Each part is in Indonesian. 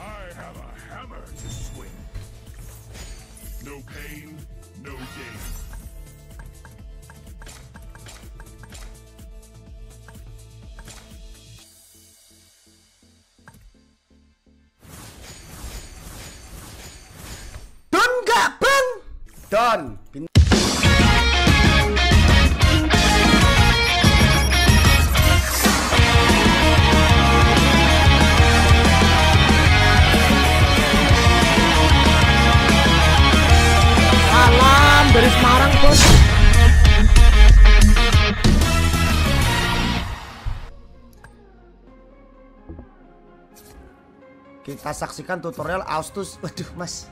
I have a hammer to swing. No pain, no gain. Don nggak bang? Don. Salam dari Semarang bos. Kita saksikan tutorial Austus. Waduh mas.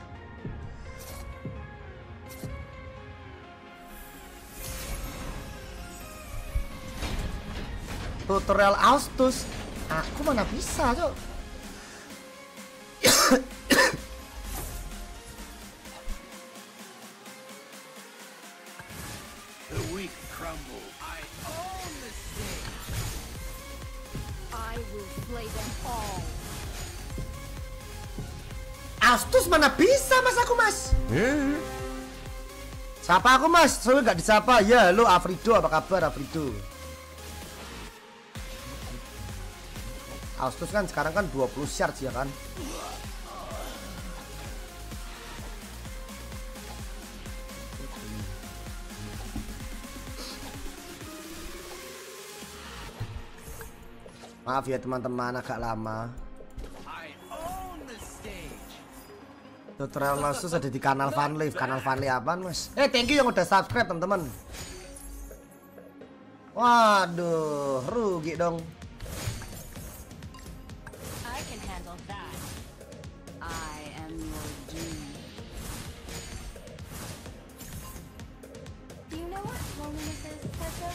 Tutorial Austus. Aku mana bisa cok. The weak crumble. I own the stage. I will slay them all. Austus mana bisa mas aku mas. Sapa aku mas, soalnya nggak disapa. Ya lu Afrido, apa kabar Afrido? Austus kan sekarang kan 20 shards ya kan. Maaf ya teman-teman agak lama. Tutorial Austus ada di kanal Funlive. Kanal Funlive apaan mas? Thank you yang udah subscribe teman-teman. Waduh, rugi dong. I can handle that. I am your doom. Do you know what loneliness is, Tessa?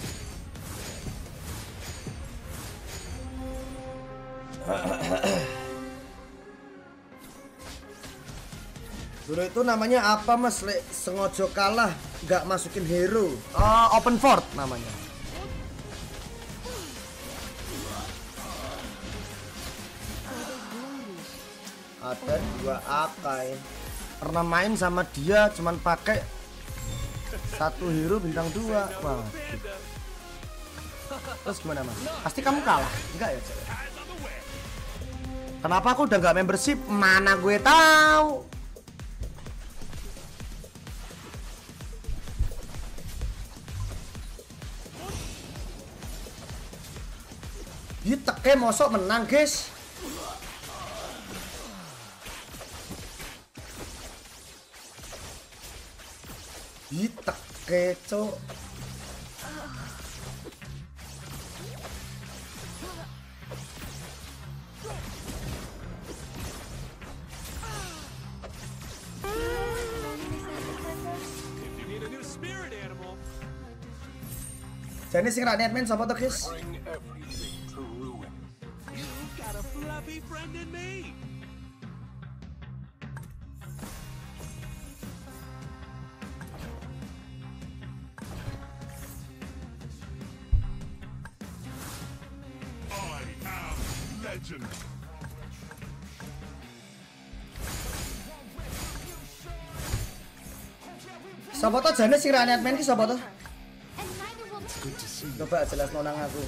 Dulu itu namanya apa mas? Sengojo kalah nggak masukin hero. Oh, open fort namanya. Ada 2 Akai. Pernah main sama dia cuman pakai 1 hero bintang 2. Wah. Terus gimana mas? Pasti kamu kalah? Enggak ya cewek? Kenapa aku udah nggak membership? Mana gue tahu. Diteke mosok menang guys. Diteke cok. Jadi sing ra netman sapa to guys? Legend. Sapa to jane sing ra netman ki sapa to? And neither will Coba jelas nonang aku.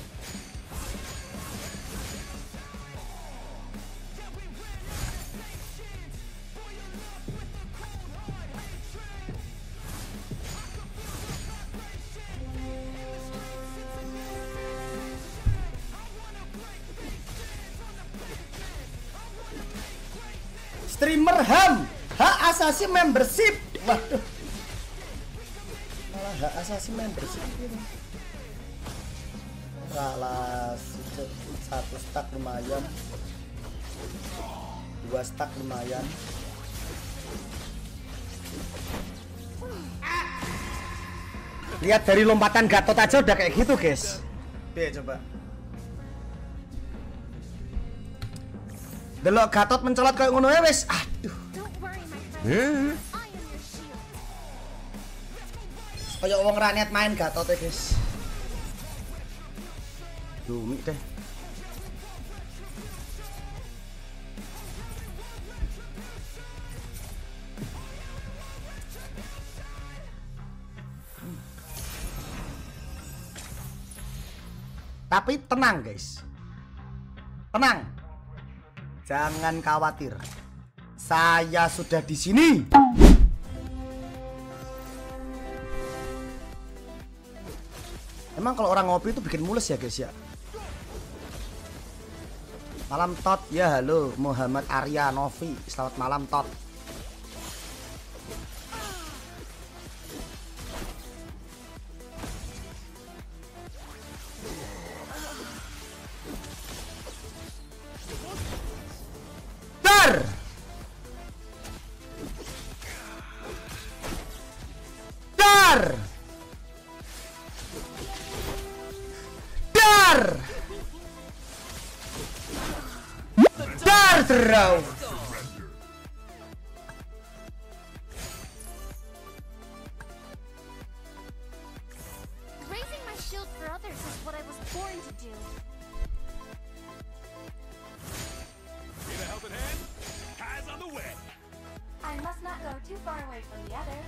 Streamer HAM, hak asasi membership. Waduh. Malah hak asasi membership gitu. Salah 1 stack lumayan. 2 stack lumayan. Lihat dari lompatan Gatot aja udah kayak gitu, guys. Oke, coba. Delok Gatot mencolot kayak ngono ya wis. Aduh. Don't worry, my friend. I am your shield. Kayak wong ranet main Gatot ya, guys. Dumi deh. Tapi tenang guys. Tenang. Jangan khawatir. Saya sudah di sini. Emang kalau orang ngopi itu bikin mules ya guys ya. Malam Tot ya, halo Muhammad Arya Novi. Selamat malam Tot. Draw. Raising my shield for others is what I was born to do. Need a helping hand? Kai's on the way. I must not go too far away from the others.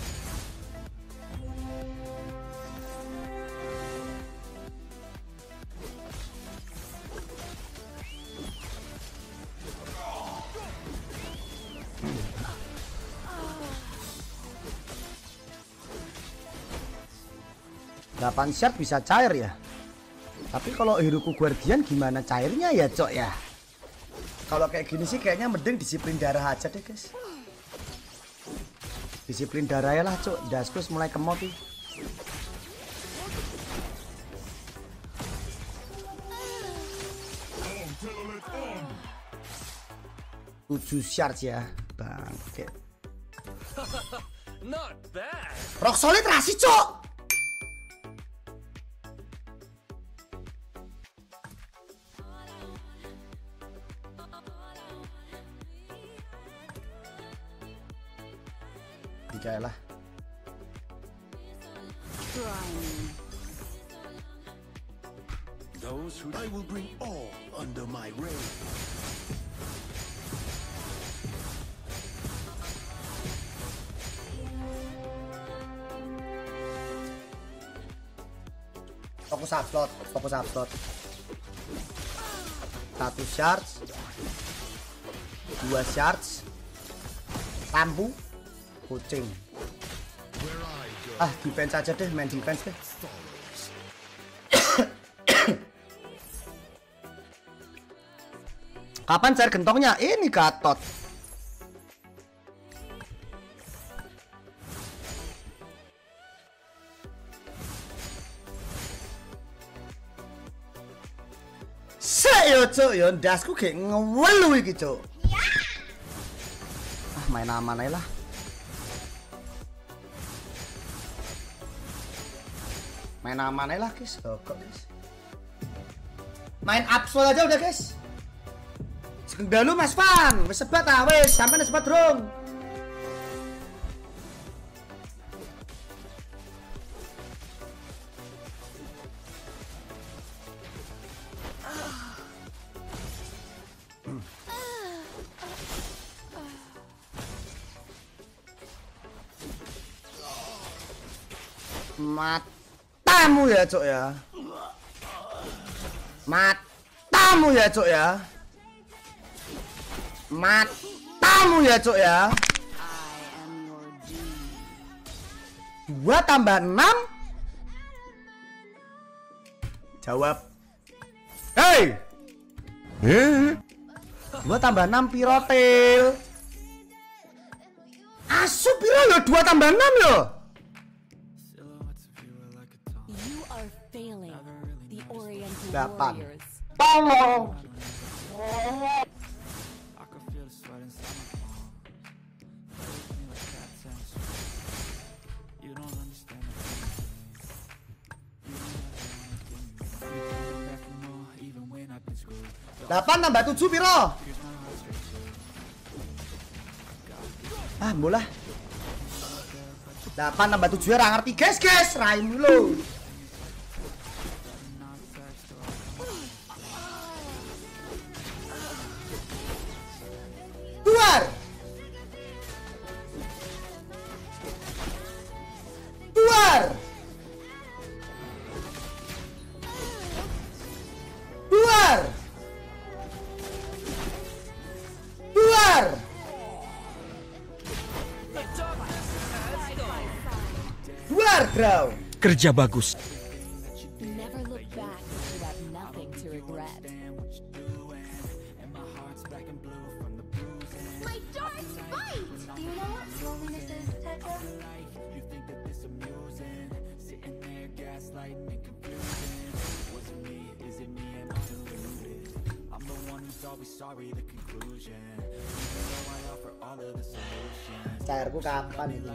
Delapan shard bisa cair ya. Tapi kalau Hiruku Guardian gimana cairnya ya cok ya. Kalau kayak gini sih kayaknya mending disiplin darah aja deh guys. Disiplin darah ya lah cok. Daskus mulai kemot nih. 7 shard ya bang. Oke. Not bad. Rock solid rasi cok. Tiga lah. Those who I will bring all under my reign. Fokus upload, fokus upload. 1 shards, 2 shards, lampu, kucing. Ah, defense aja deh, main defense deh. Kapan cair gentongnya? Ini Gatot. Yo cok, yo ndasku kayak ngewelu iki cok. Ah, main aman aja lah. Main aman aja lah guys. Kok guys. Main absol aja udah guys. Sekendalu Mas Fan, wis sebat ah wis, sampean sebat dong. Matamu ya cok ya. Matamu ya cok ya. Matamu ya cok ya. 2 tambah 6. Jawab. Hei. 2 tambah 6 pirotil. Asu piro lo 2 tambah 6 lo. Delapan. Tolong. Delapan tambah 7 piro? Ah, bola. 8 tambah 7 ya, ngerti guys, raim dulu. Keluar. Keluar. Duar. Duar, draw. Kerja bagus. Never look back if you have nothing to regret. My dark fight! Do you know what loneliness is, Tetra? Cairku kapan ini?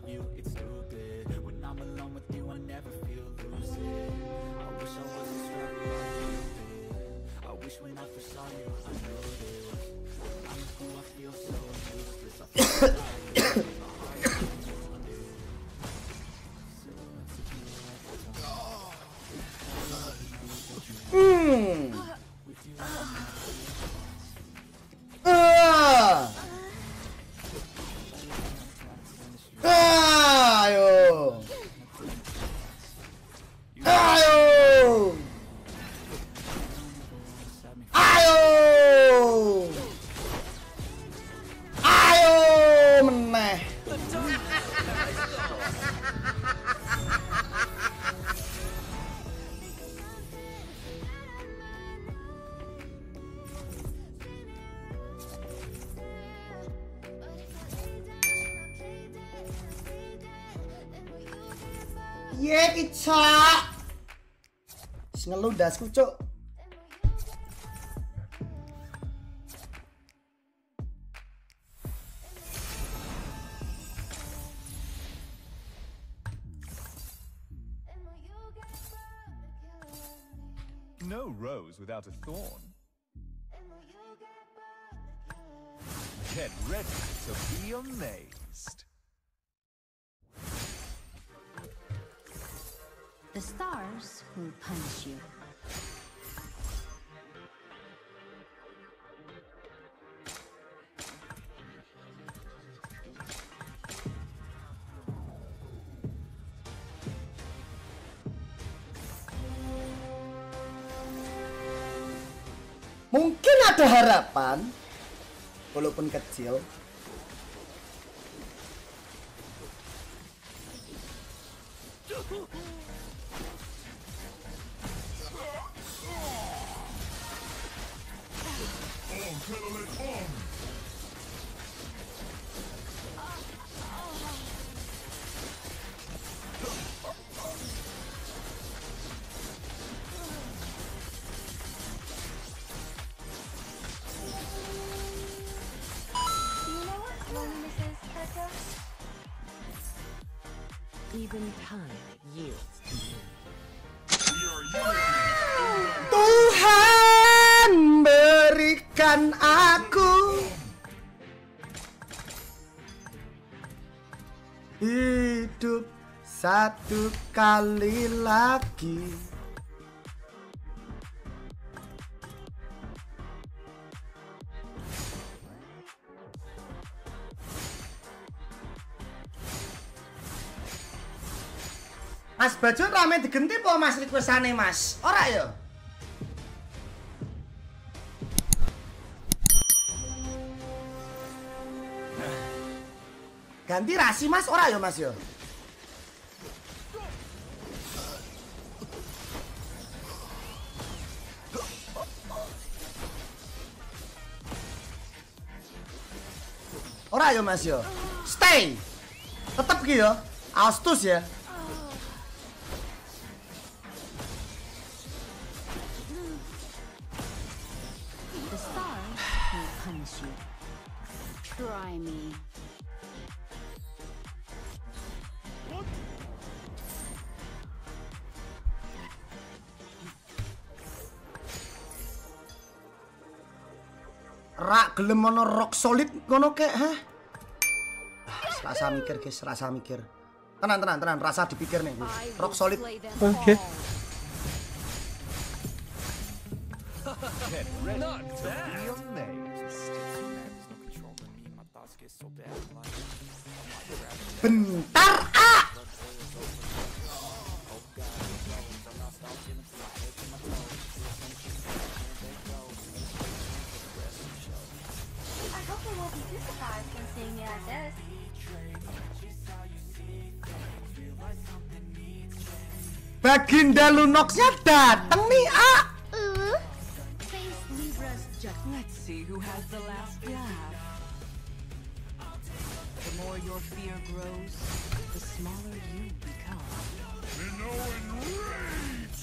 Ayo. Ayo. Ayo. Ayo meneh. Ye kicak. Ngeludasku, Cuk. No rose without a thorn. Get ready to be amazed. The stars will punish you. Mungkin ada harapan, walaupun kecil. Do you know what loneliness is, Tetra? Even time yields to you. Tuhan berikan aku hidup satu kali lagi. Mas baju rame digenti po Mas requestane Mas. Ora ya? Ganti rasi Mas, ora ya Mas ya? Ora ya Mas ya? Stay. Tetep ki ya. Austus ya. The stars will punish you. Try me. Rak gelem ono rock solid ngono kek, hah? Rasa mikir guys, rasa mikir. Tenang, rasa dipikir nih. Rock solid. Oke. Get ready to be amazed. Bentar, ah! I hope the won't be too surprised when seeing me like this. Baginda Lunoxnya dateng nih, ah. Face Libra's just. Let's see who has the last laugh. The more your fear grows, the smaller you become. Minoan rage!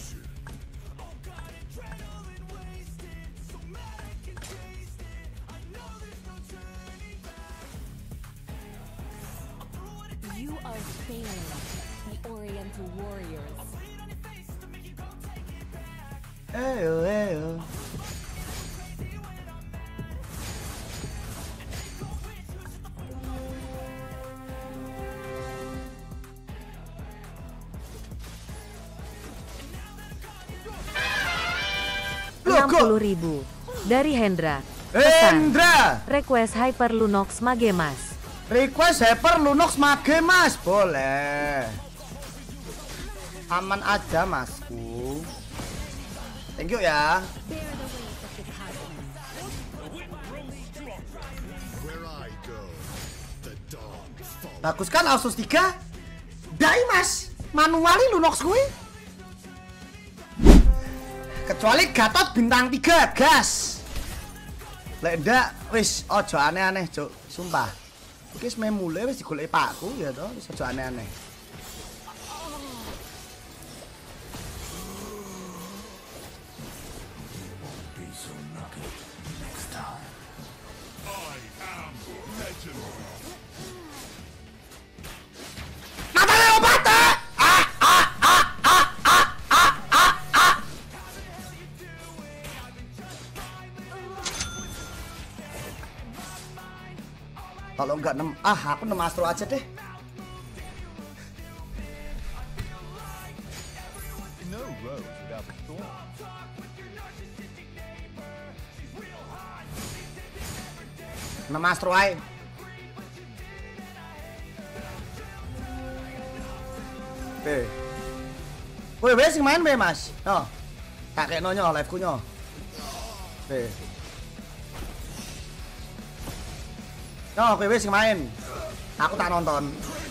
You are failing, the Oriental warriors. Ayo. Logo 60.000 dari Hendra. Pesan. Hendra. Request Hyper Lunox Mage Mas. Request Hyper Lunox Mage Mas, boleh. Aman aja Masku. Thank you ya. Bagus kan Asus 3? Dai Mas, manuali Lunox gue. Kecuali Gatot bintang 3, gas. Lek ndak wis ojo aneh-aneh, Cuk. Sumpah. Iki wis memule wis digoleki pakku ya toh, wis ojo aneh-aneh. Matane obate! Kalau enggak 6, aku 6 Astro aja deh. No road without a storm. Astro ae. Weh sing main weh Mas. Oh. Tak kekno nyo live ku nyo. No, kowe sing main. Aku tak nonton.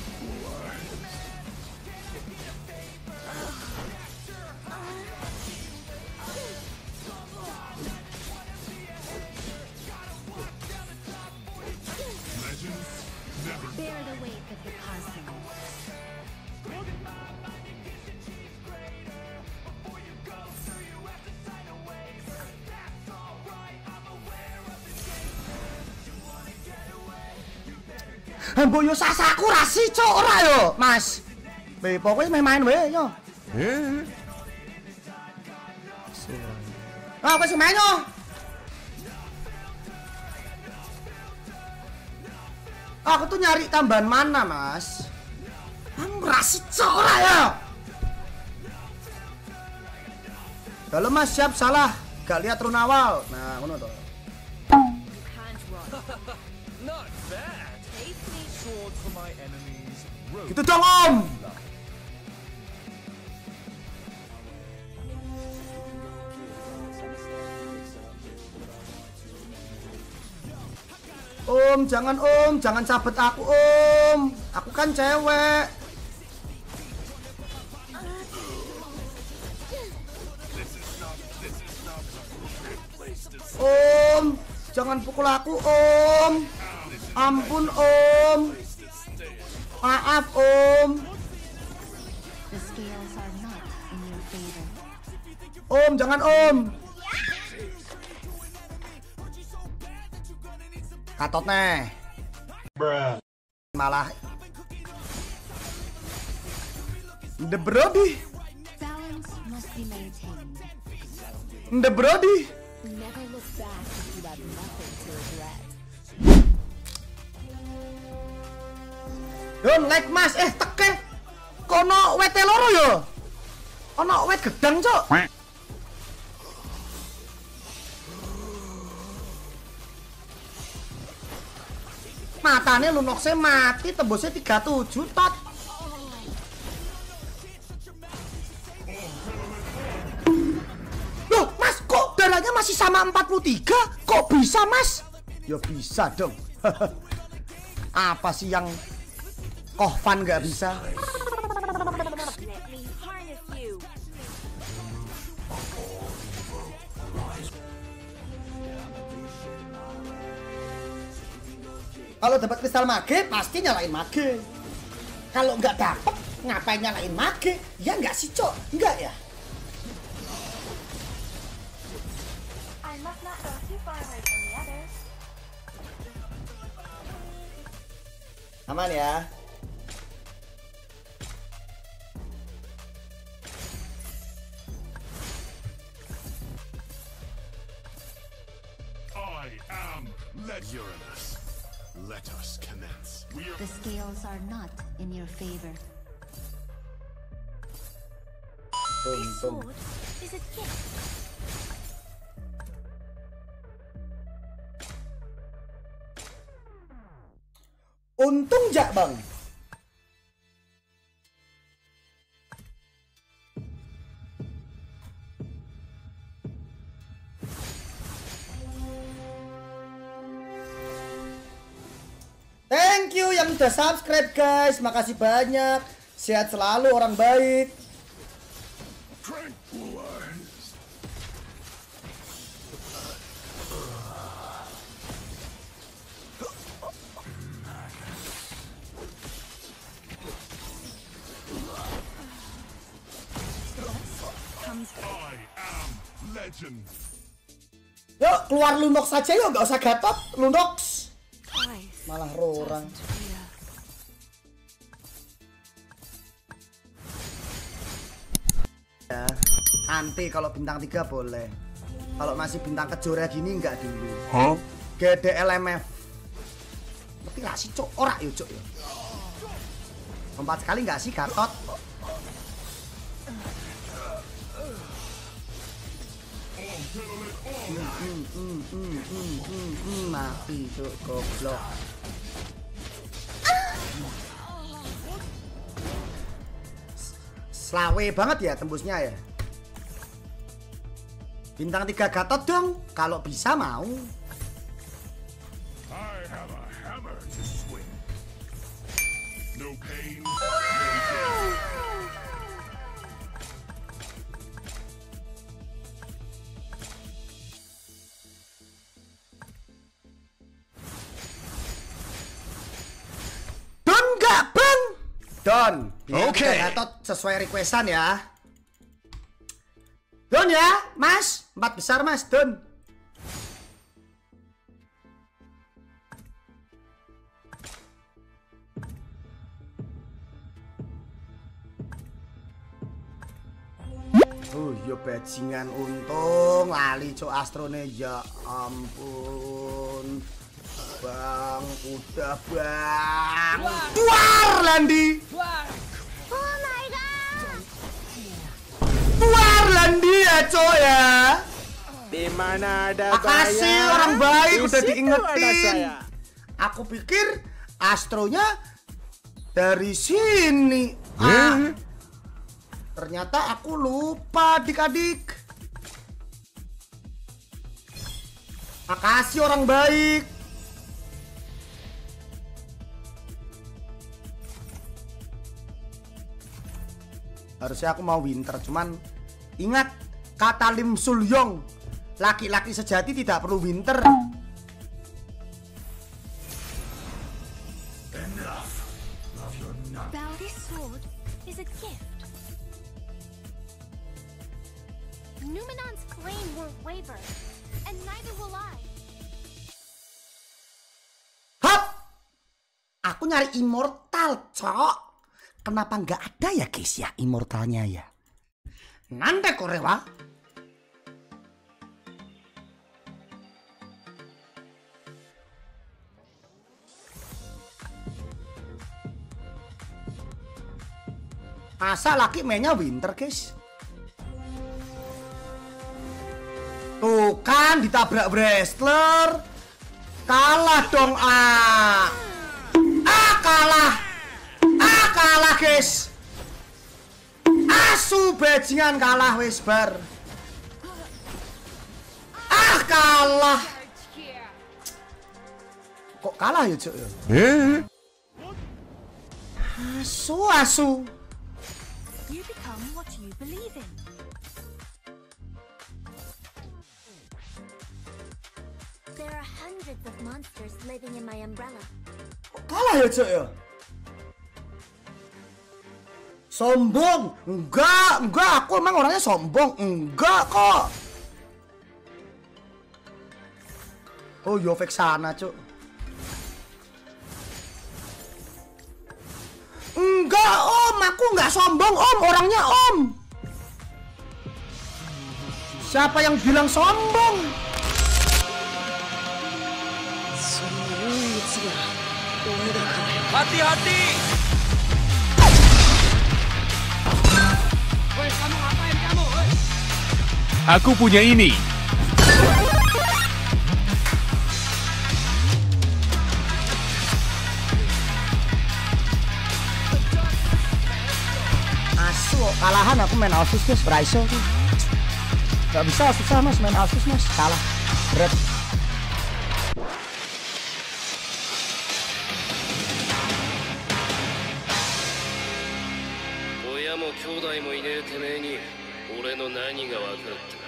Bear the weight of the cosmos. Mbok yo sasaku rasi cuk ora yo, Mas. Weh, pokoke main weh yo. Ah, kowe sing main yo. Aku tuh nyari tambahan mana, Mas. Kamu rasi cuk ora yo. Kalau Mas siap salah, gak lihat rune awal. Nah, ngono to. Not bad. Sword for my enemies. Road. Gitu dong, Om. Jangan cabut aku, Om. Aku kan cewek. Om, jangan pukul aku, Om. Ampun, Om. Maaf, Om. The scales are not in your favor. Om, jangan, Om. Katot nih. Malah. The Brody. Balance must be maintained. The Brody. Never look back if you have nothing to regret. Don't like Mas, teke. Kono wete loro yo. Ono wet gedang, Cuk. Matane Lunoxe mati, tembusnya 37 tot. Loh, Mas, kok darahnya masih sama 43? Kok bisa, Mas? Ya bisa dong. Apa sih yang Kohvan nggak bisa? Let me harness you. Kalau dapat kristal mage pasti nyalain mage. Kalau nggak dapet ngapain nyalain mage? Ya nggak sih cok, nggak ya? I must not go too far away from the others. Aman ya. I am Uranus. Let us commence. We are The scales are not in your favor. This sword is a gift. Untung jak bang. Thank you yang udah subscribe guys, makasih banyak. Sehat selalu orang baik. tranquilized. I am legend. Yuk keluar Lunox saja yuk, nggak usah Gatot. Lunox Twice. malah orang. Ya, nanti kalau bintang 3 boleh. Kalau masih bintang kejora gini nggak dulu. Gede LMF. Tapi lah sih cok, ora yuk cok ya. Lompat sekali nggak sih Gatot? Mati cok, goblok. Slawe banget ya tembusnya ya. Bintang 3 Gatot dong, kalau bisa mau. I have a hammer to swing. No pain, no gain. Don nggak bang? Don. Oke. Gatot sesuai requestan ya. Don ya, Mas. 4 besar Mas, Don. Yo bajingan untung lali cok astrone ya ampun. Bang, udah bang. Duar Landi. Oh my god! Duar Landi ya cok ya. Di mana ada Makasih saya, orang baik di udah situ ada diingetin. saya. Aku pikir astronya dari sini. Ah, ternyata aku lupa adik-adik. Makasih orang baik. Harusnya aku mau winter, cuman ingat kata Lim Sul Yong, laki-laki sejati tidak perlu winter. This sword is a gift. Numenon's flame won't waver, and neither will I. Hap! Aku nyari immortal, cok. Kenapa nggak ada ya guys ya immortalnya ya? Nante korewa? Masa laki mainnya winter guys? Tuh kan ditabrak wrestler. Kalah dong ah. Kalah. Kalah guys. Asu bajingan kalah wis bar. Kalah. Kok kalah ya, Cuk ya? Asu. You become what you believe in. There are hundreds of monsters living in my umbrella. Kok kalah ya, Cuk ya? Sombong. Enggak, aku emang orangnya sombong. Enggak kok. Oh, yo Vexana, Cuk. Enggak, Om, aku enggak sombong, Om. Orangnya Om. Siapa yang bilang sombong? Hati-hati. Aku punya ini. Asu, kalahan aku main Alsus mas, Braiso. Gak bisa, susah mas main Alsus mas, kalah. Berat. 親も兄弟もいねえてめえに俺の何が分かるって